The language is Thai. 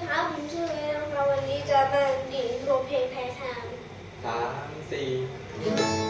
ครับผมชื่อเอนะครับวันนี้จะมาดีดโรลเพลย์แพ้ทาง 3 4